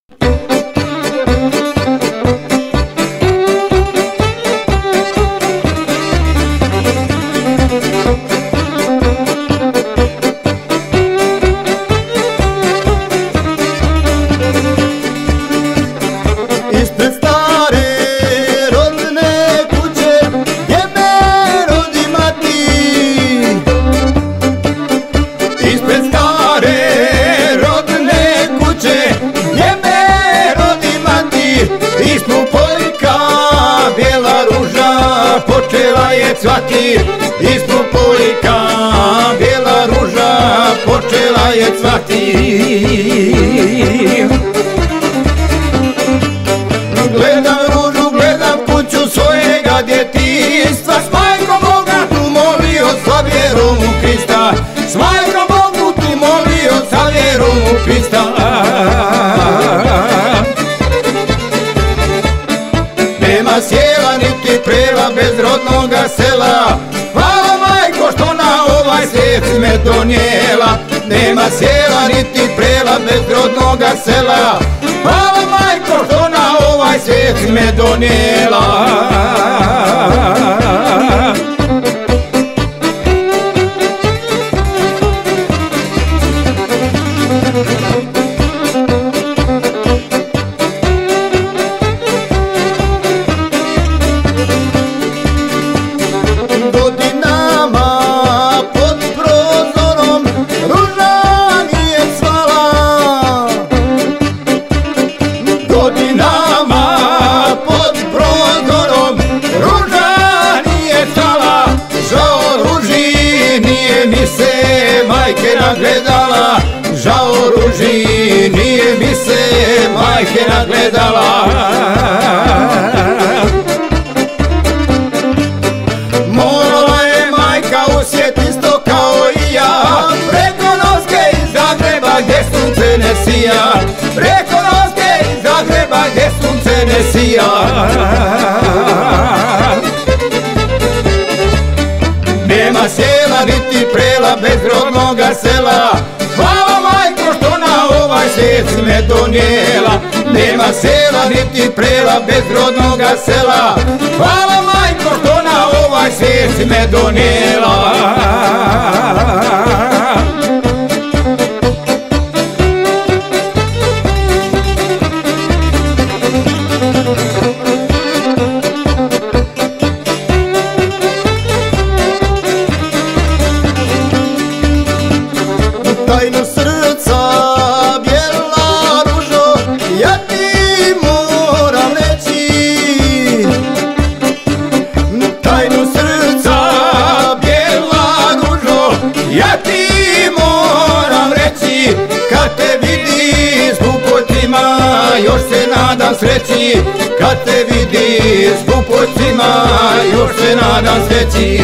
Cvati ispod poljka, bijela ruža počela je cvati. Gledam ružu, gledam kuću svojega djetinjstva, s majkom Boga tu molio sa vjerom u Krista, s majkom Bogu tu molio sa vjerom u Krista. Nema sjela niti prela bez rodnoga sela, hvala majko što na ovaj svijet si me donijela. Nema sjela niti prela bez rodnoga sela, hvala majko što na ovaj svijet si me donijela. Nagledala, žao ruži, nije mi se majke nagledala. Morala je majka u svijet isto kao i ja, preko Novske iz Zagreba gdje sunce ne sija, preko Novske iz Zagreba gdje sunce ne sija. Nema sjela niti prela bez rodnoga sela, hvala majko što na ovaj svijet si me donijela. Nema sjela niti prela bez rodnoga sela, hvala majko što na ovaj svijet si me donijela. Tajnu srca, bijela ružo, ja ti moram reći. Tajnu srca, bijela ružo, ja ti moram reći. Kad te vidi s glupotima, još se nadam sreći. Kad te vidi s glupotima, još se nadam sreći.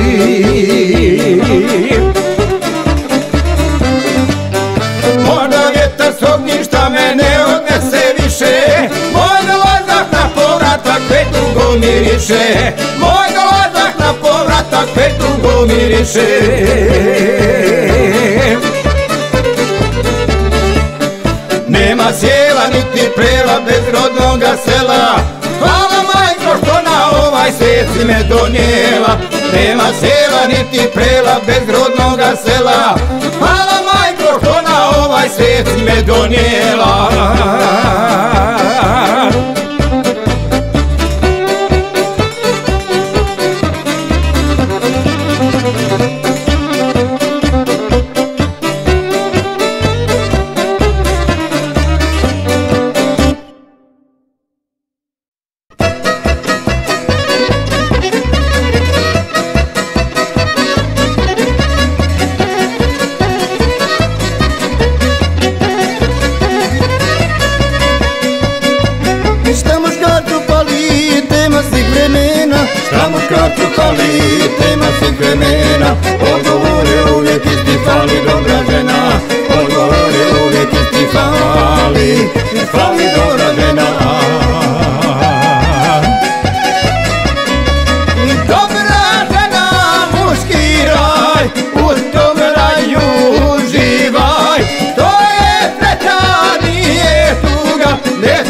Možda vjetar s ognjišta me ne odnese više, moj dolazak na povratak već dugo miriše, moj dolazak na povratak već dugo miriše. Nema sjela niti prela bez rodnoga sela, hvala majko što na ovaj svijet si me donijela. Nema sjela niti prela bez rodnoga sela, hvala majko što na ovaj svijet si me donijela. Tema svih vremena, odgovor je uvijek isti, fali dobra žena. Odgovor je uvijek isti, fali dobra žena. Dobra žena, muški raj, u tom raju uživaj. To je sreća, nije tuga, ne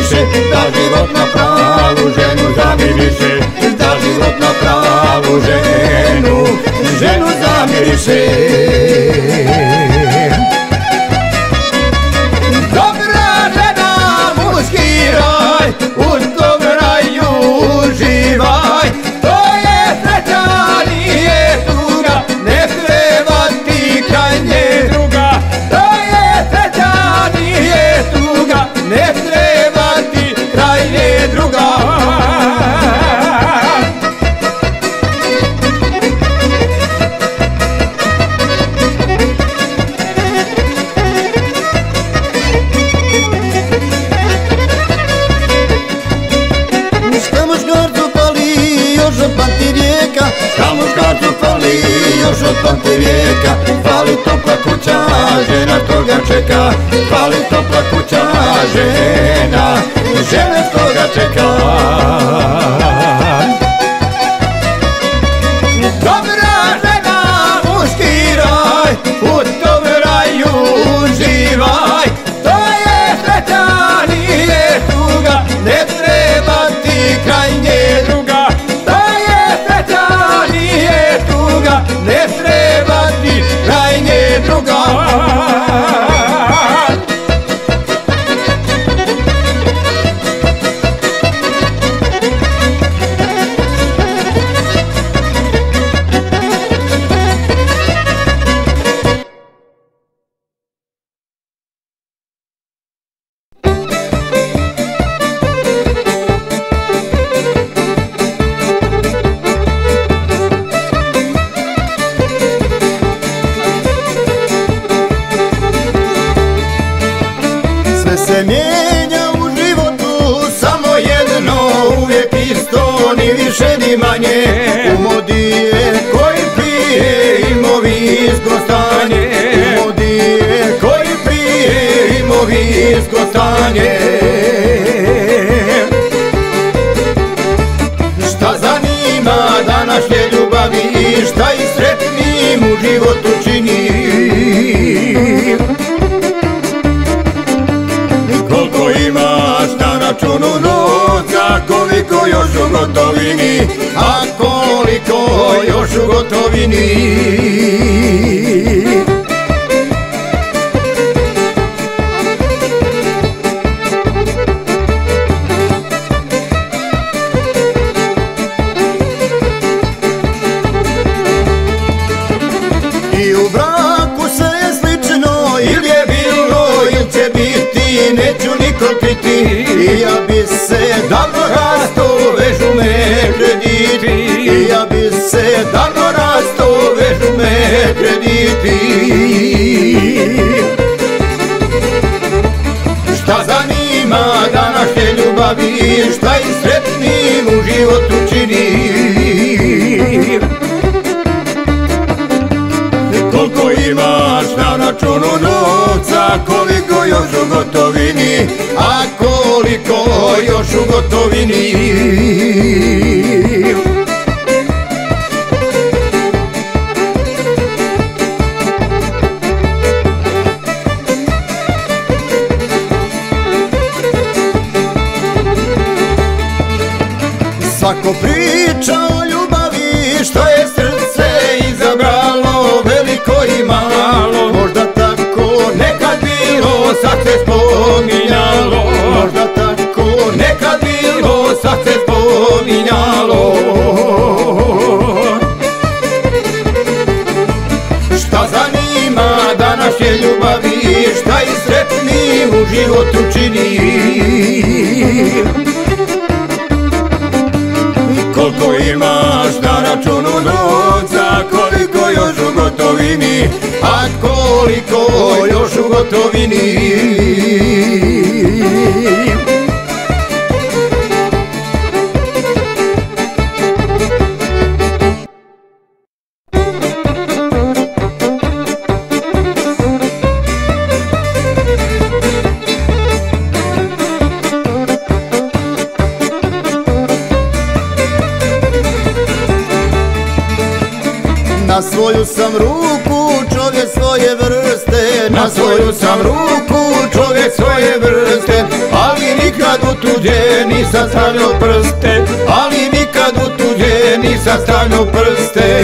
zamiriše, da život na pravu ženu zamiriše, da život na pravu ženu zamiriše. Dobra žena, muški raj, u tom raju uživaj, to je sreća, nije tuga, ne treba ti kraj nje druga. To je sreća, nije tuga, ne treba ti kraj nje druga. Šta muškarcu fali još od pamti vijeka, šta muškarcu fali još od pamti vijeka, fali topla kuća, žena što ga čeka, fali topla kuća, žena što ga čeka. Dobra žena, muški raj, u tom raju uživaj, to je sreća, nije tuga, ne treba ti kraj nje druga. To je sreća, nije tuga, ne treba ti kraj nje druga. Se mijenja u životu samo jedno, uvijek isto, ni više ni manje. U modi je koji prije imovinsko stanje, u modi je koji prije imovinsko stanje. Šta zanima današnje ljubavi i šta ih sretnim u životu čini? Koliko imaš na računu novca, koliko još u gotovini, a koliko još u gotovini. I u braku sve je slično, ili je bilo, ili će biti, neću nikog kriti. I ja bi se davno rasto, vežu me krediti. I ja bi se davno rasto, vežu me krediti. Šta zanima današnje ljubavi, šta ih sretnim u životu čini? Koliko imaš na računu novca, koliko još u gotovini, a koliko još u gotovini. Svako priča o ljubavi, što je srce izabralo, veliko i malo. Možda tako nekad bilo, sad se spominjalo. Možda tako nekad bilo, sad se spominjalo. Šta zanima današnje ljubavi, šta ih sretnim u životu čini? Koliko imaš na računu novca, koliko još u gotovini, a koliko još u gotovini. Na svoju sam ruku čovjek svoje vrste, na svoju sam ruku čovjek svoje vrste, ali nikad u tuđe nisam stavljao prste, ali nikad u tuđe nisam stavljao prste.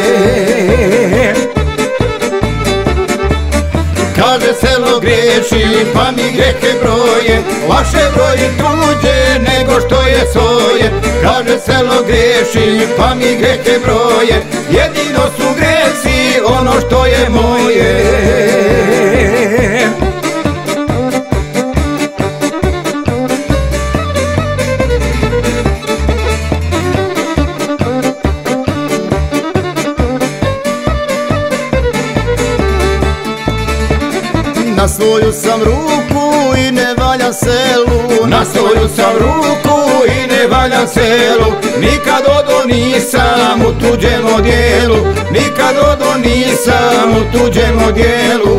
Kaže selo griješi, pa mi grehe broje, lakše broji tuđe nego što je svoje. Kaže selo griješi, pa mi grehe broje, jedino su gresi ono što je moje. Na svoju sam ruku i ne valjam selu, na svoju sam ruku i ne valjam selu. Nikad odo nisam u tuđem odjelu, nikad odo nisam u tuđem odjelu.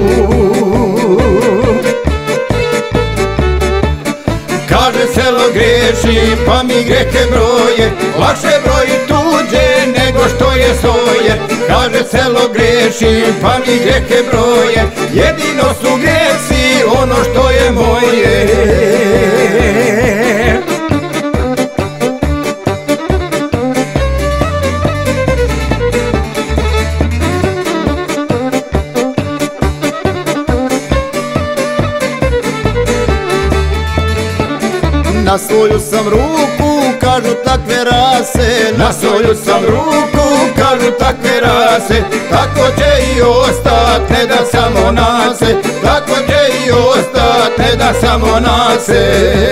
Kaže selo griješi, pa mi grehe broje, lakše broji tuđe nego što je svoje. Kaže selo griješi, pa mi grehe broje, jedino su gresi ono što je moje. Na svoju sam ruku, kažu takve rase, na svoju sam ruku, kažu takve rase. Tako će i ostat, ne da samo nase, tako će i ostat, ne da samo nase.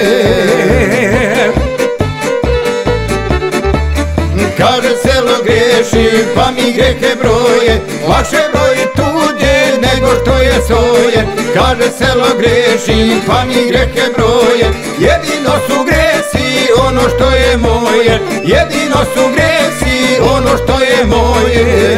Kaže selo griješi, pa mi grehe broje, lakše broji tuđe nego što je svoje. Kaže selo griješi, pa mi grehe broje, jedino su gresi ono što je moje, jedino su gresi ono što je moje.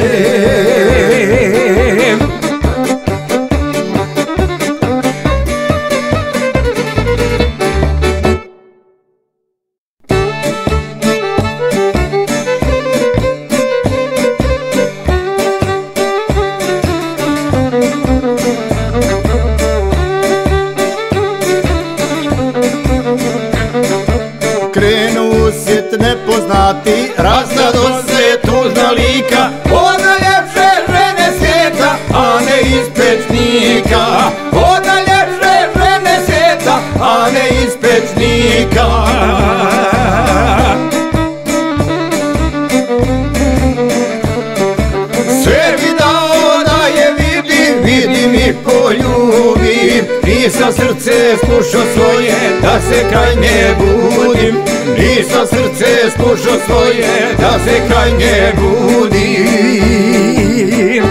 Krenu u svijet nepoznati, razdado se tužna lika, od najljepše žene svijeta, a ne iz Pečnika. Od najljepše žene svijeta, a ne iz Pečnika. Sve mi dao da je vidim, vidim i poljubim, nisam srce slušao svoje da se kraj nje budim, nisam srce slušao svoje da se kraj nje budim.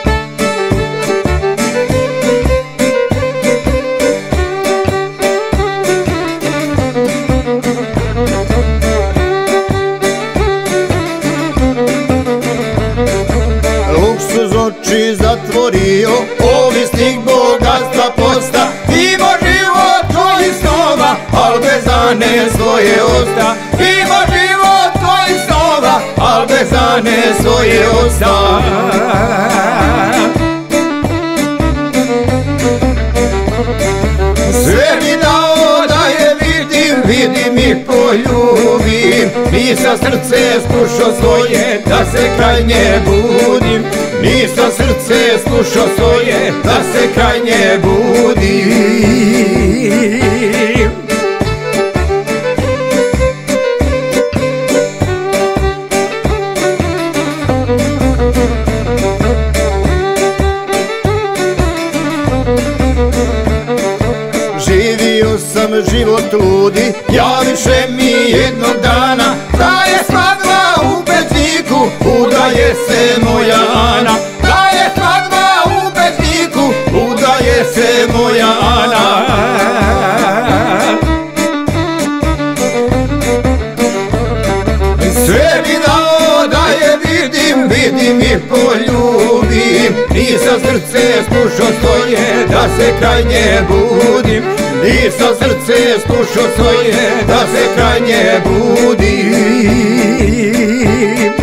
Luksuz oči zatvorio, ovisnik bogatstva posta, ima život tvojih snova, al bez Ane svoje osta. Ima život tvojih snova, al bez Ane svoje osta. Sve mi dao da je vidim, vidim i poljubim, nisam srce slušao svoje da se kraj nje budim, nisam srce slušao svoje da se kraj nje budim. Živio sam život ludi, ja više mi jednog dana, da je svadba u Pečniku, udaje se moja Ana. Da je svadba u Pečniku, udaje se moja Ana. Sve mi dao da je vidim, vidim i poljubim, nisam srce slušao svoje da se kraj nje budim, nisam srce slušao svoje da se kraj nje budim.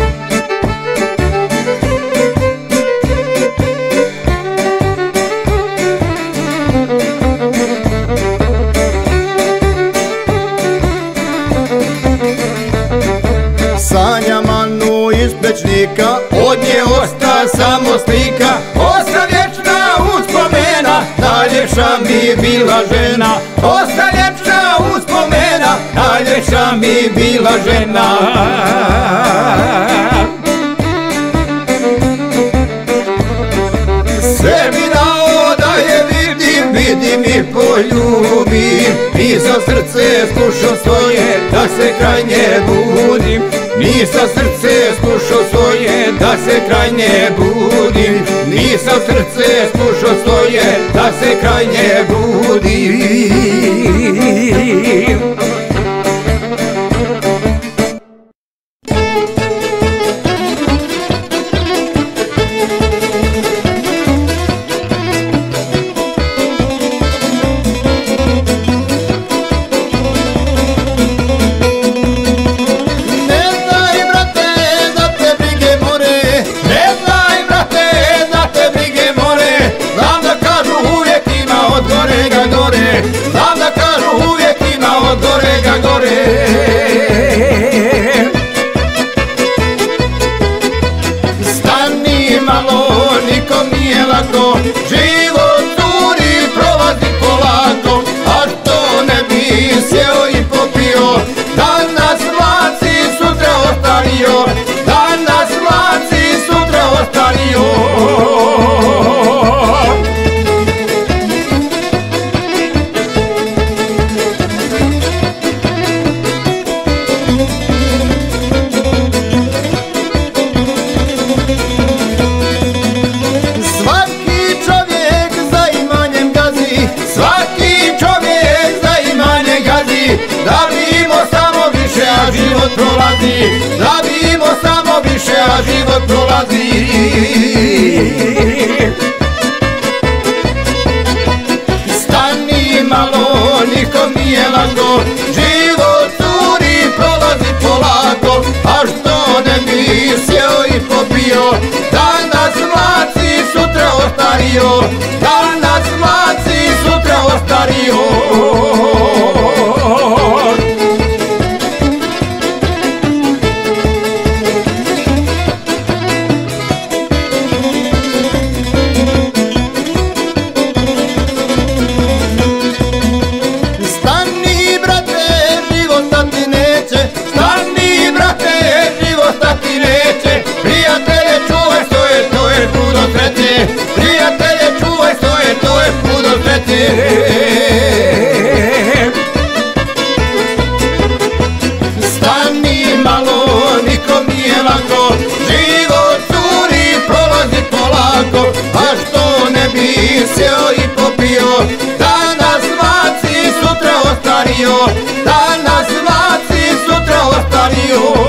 najljepša mi bila žena, dosta ljepša uspomena, najljepša mi bila žena. Sve mi dao da je vidim i poljubim, nisam srce slušao svoje da se kraj nje budim, nisam srce slušao svoje da se kraj nje budim, nisam srce slušao svoje da se kraj nje budim. Znam da kažu uvijek ima od gorega gore. Stani malo, nikom nije lako, život curi, prolazi polako, a što ne bi sjeo i popio, danas mlad si, sutra ostario, danas mlad si, sutra ostario. Da bi imao samo više, a život prolazi, da bi imao samo više, a život prolazi. Stani malo, nikom nije lako, život curi, prolazi polako, a što ne bi sjeo i popio, danas mlad si, sutra ostario, danas mlad si, sutra ostario. Prijatelje, čuvaj svoje, to je put do sreće. Stani malo, nikom nije lako, život curi, prolazi polako, a što ne bi sjeo i popio, danas mlad si, sutra ostario, danas mlad si, sutra ostario.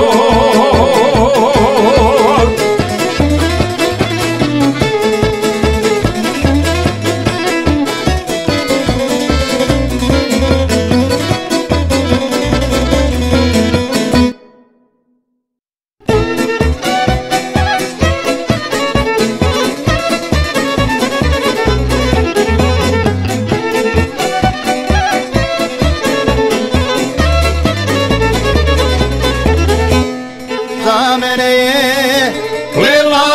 Za mene je plela,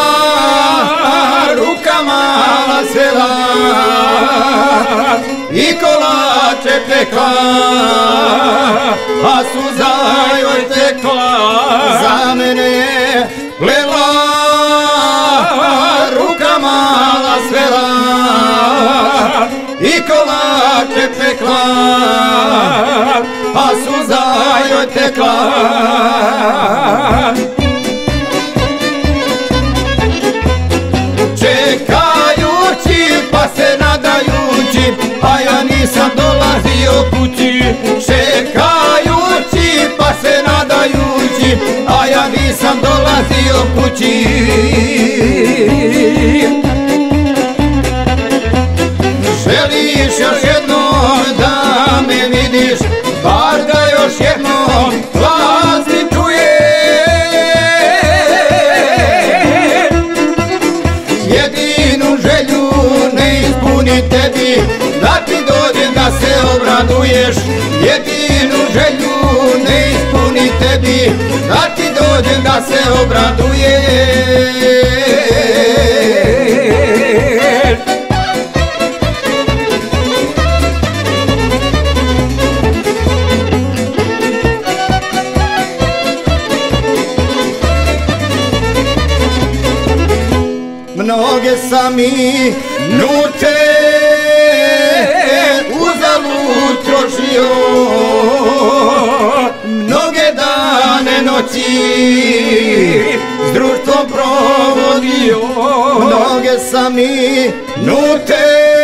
ruka mala svela i kolače pekla, a suza joj tekla. Za mene je plela, ruka mala svela i kolače pekla, a suza joj tekla. Čekajući pa se nadajući, a ja nisam dolazio kući. Čekajući pa se nadajući, a ja nisam dolazio kući. Želiš još jednom da me vidiš, bar da još jednom glas mi čuje. Jedinu želju ne ispuni tebi, da ti dođem da se obraduješ. Jedinu želju ne ispuni tebi, da ti dođem da se obraduješ. sam minute uzalud trošio, mnoge dane noći s društvom provodio, mnoge sam minute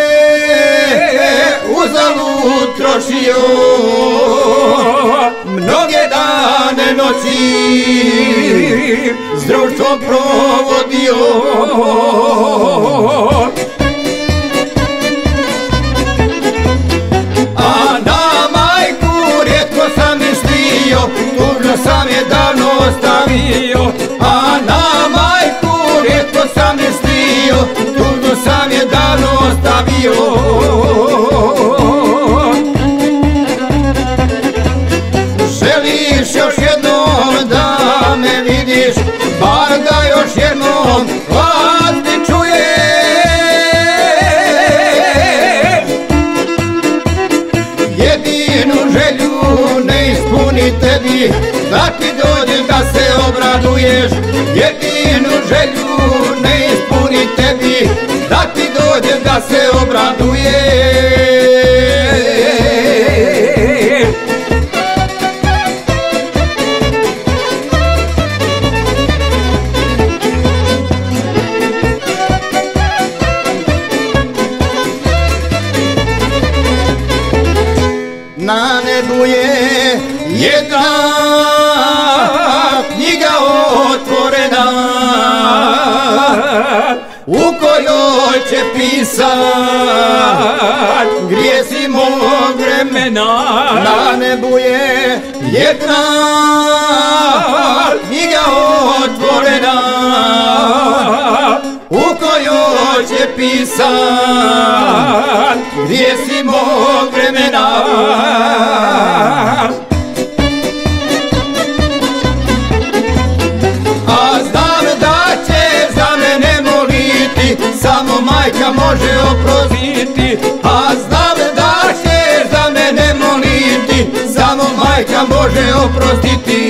uzalud trošio, mnoge dane noći s društvom provodio. A na majku rijetko sam mislio, tužno sam je davno ostavio. A na majku rijetko sam mislio, tužno sam je davno ostavio. Želiš još jednom da me vidiš, bar da još jednom glas ti čuješ. Jedinu želju ne ispuni tebi, da ti dođe da se obraduješ. Jedinu želju ne ispuni tebi, da ti dođe da se obraduješ. Na nebu je jedna knjiga otvorena, u kojoj će pisat grijesi mog vremena. Na nebu je jedna knjiga otvorena, u kojoj će pisat grijesi mog vremena. A znam da će za mene moliti, samo majka može oprostiti. A znam da će za mene moliti, samo majka može oprostiti.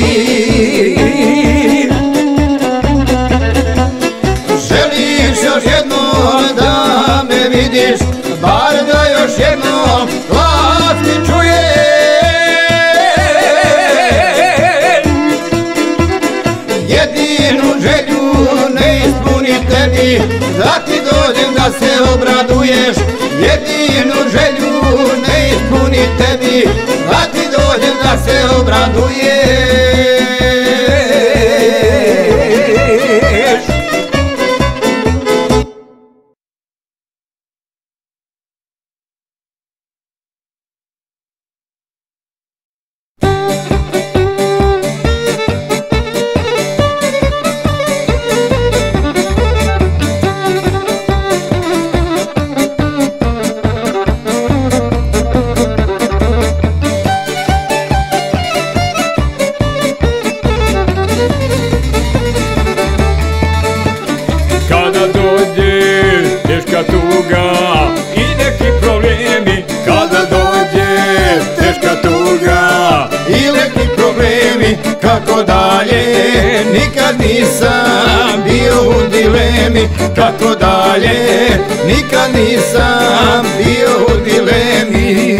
Želiš još jednom da me vidiš, bar da još jednom glas ti čuješ. Jedinu želju ne ispuni tebi, da ti dođem da se obraduješ. Jedinu želju ne ispuni tebi, da ti dođem da se obraduješ. Kako dalje, nikad nisam bio u dilemi. Kako dalje, nikad nisam bio u dilemi.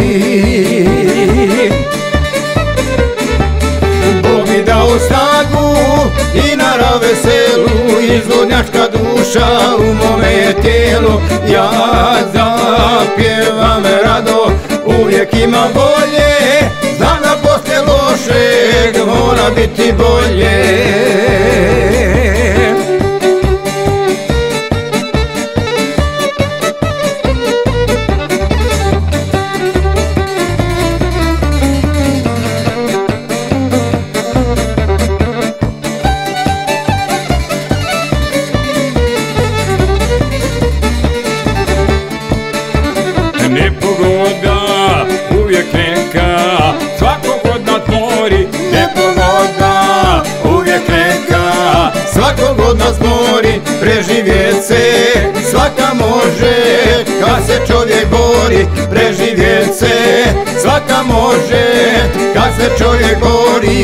Bog mi dao snagu i narav veselu, izvodnjačka duša u mome tijelu. Ja zapjevam rado, uvijek ima bolje, znam da posle lošeg mora biti bolje. Nepogoda uvijek neka svakog od nas mori. Nepogoda uvijek neka svakog od nas mori. Preživjet se svaka može kad se čovjek bori. Preživjet se svaka može kad se čovjek bori.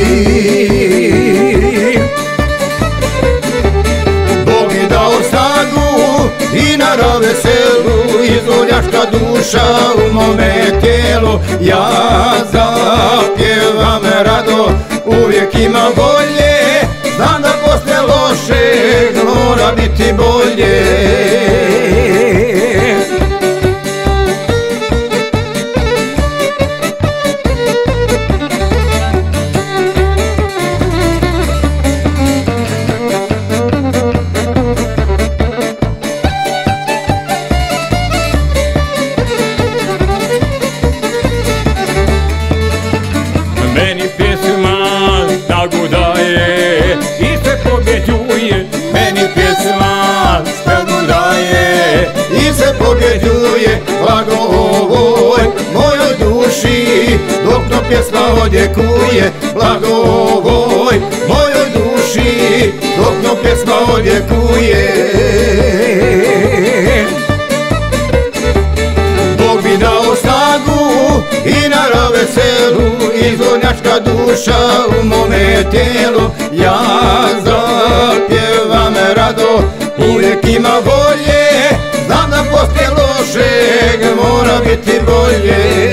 Bog mi dao snagu na veselu, izvoljaška duša u mome tijelu. Ja zapjevam rado, uvijek ima bolje, znam da posle lošeg mora biti bolje. Meni pjesma snagu daje i sve pobjeđuje. Meni pjesma snagu daje i sve pobjeđuje. Blago ovoj mojoj duši dok to pjesma odjekuje. Blago ovoj mojoj duši dok to pjesma odjekuje. Bog mi dao snagu i na veselu, izvornjačka duša u mome tijelu. Ja zapjevam rado, uvijek ima bolje, znam da poslije lošeg mora biti bolje.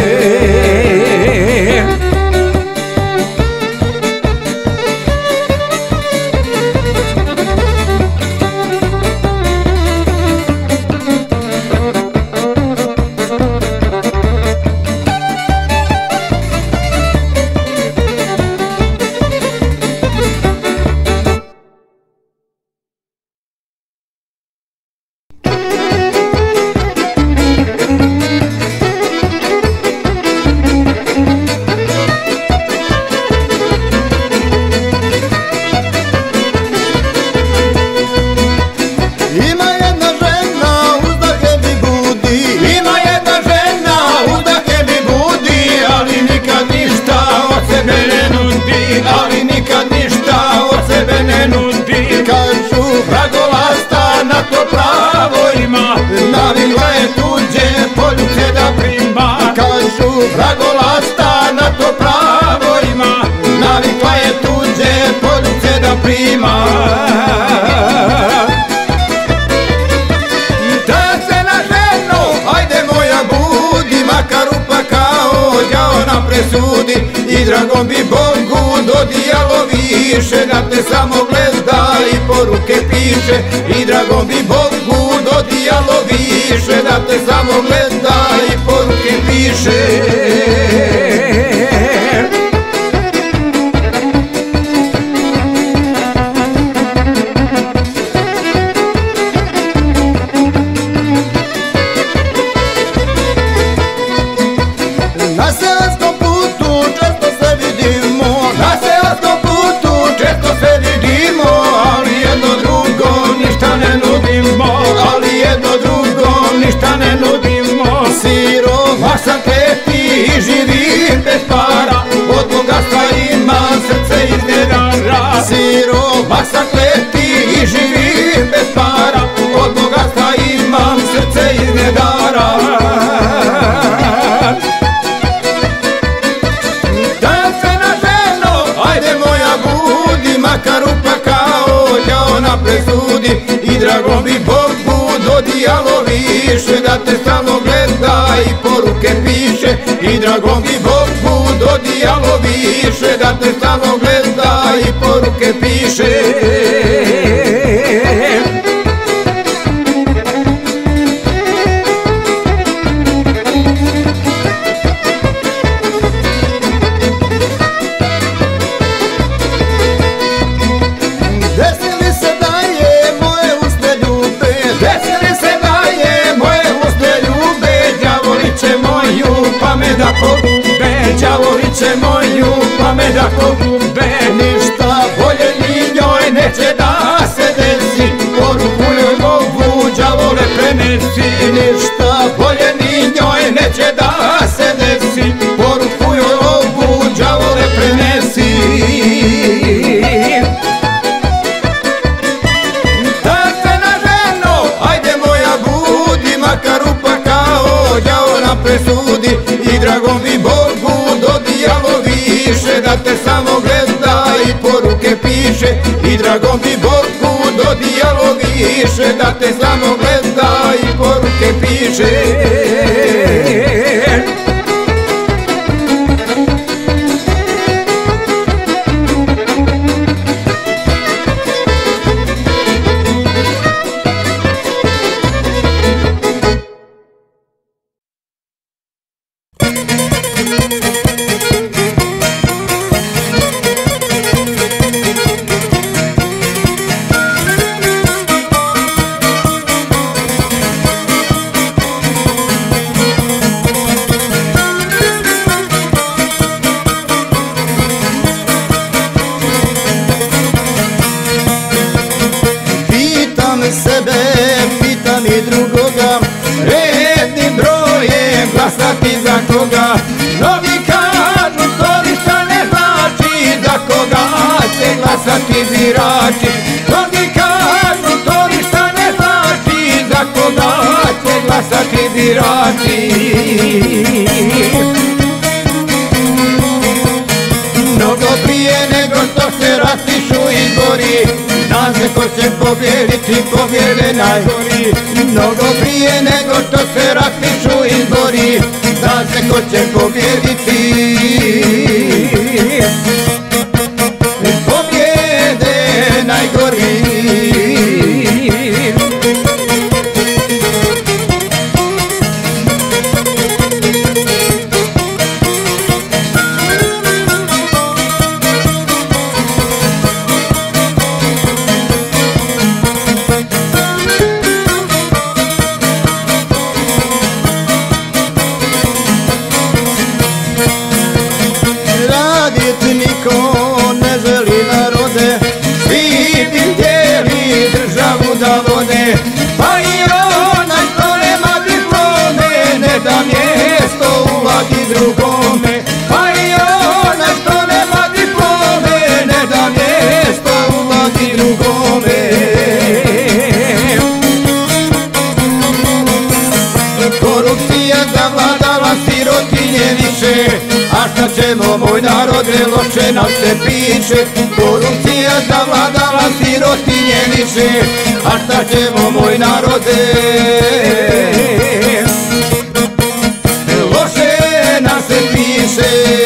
Navikla je tuđe poljuce da prima, kažu vragolasta na to pravo ima. Navikla je tuđe poljuce da prima. Da se na ženu, ajde moja budi, makar upakao đavo nam presudi. I dragom bi Bogu dodijalo više, da te samo gleda i poruke piše. I dragom bi Bogu dodijalo više, da te samo gleda i poruke piše. Na seoskom putu često se vidimo, na seoskom putu često se vidimo, ali jedno drugo ništa ne nudimo, ali jedno drugo ništa ne nudimo. Siromašan kleti i živim bez para, od bogatstva imam srce iz nedara. Siromašan kleti i živim bez para, od bogatstva imam srce iz nedara. Makar upakao đavo nam presudi. I dragom bi Bogu dodijalo više, da te stalno gleda i poruke piše. I dragom bi Bogu dodijalo više, da te stalno gleda i poruke piše. Da pogube, đavoliće moju, pa me da pogube. Ništa bolje ni njoj neće da se desi, poruku joj mogu đavole prenesi. Ništa bolje ni njoj neće da se desi, poruku joj mogu đavole prenesi. Da se na ženo, ajde moja budi, makar upakao đavo nam presudi. I dragom bi Bogu dodijalo više, da te samo gleda i poruke piše. I dragom bi Bogu dodijalo više, da te samo gleda i poruke piše. piše. Sebe, pitam i drugoga, rednim brojem glasati za koga. Mnogi kažu to ništa ne znači, za koga će glasati birači. Mnogi kažu to ništa ne znači, za koga će glasati birači. Mnogo prije nego što se raspišu izbori, zna se ko će pobjediti, pobjede najgori. Mnogo prije nego što se raspišu izbori, zna se ko će pobjediti, pobjede najgori. Niko ne želi narode, svi bi htjeli državu da vode. Pa i onaj što nema diplome, ne da mjesto u vladi drugome. Pa i onaj što nema diplome, ne da mjesto u vladi drugome. Korupcija zavladala, sirotinje više, a šta ćemo moj narode, loše nam se piše. Korupcija zavladala, sirotinje više, a šta ćemo moj narode, loše nam se piše.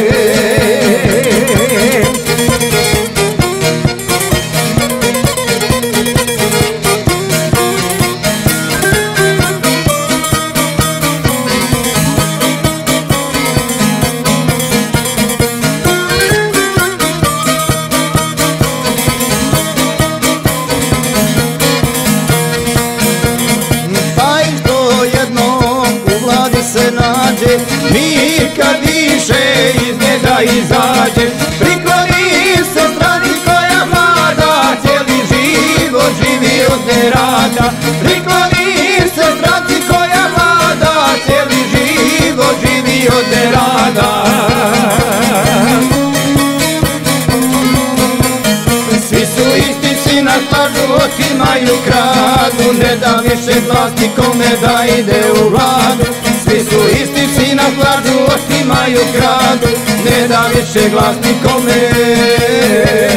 Nikad više iz njega izađe. Prikloni se strani koja vlada, cijeli život živi od nerada. Prikloni se strani koja vlada, cijeli život živi od nerada. Svi su isti, svi nas lažu, otimaju, kradu, ne da više vlasti kome da ide u vladu. Svi su isti, svi nas lažu, otimaju, kradu, ne da više vlasti kome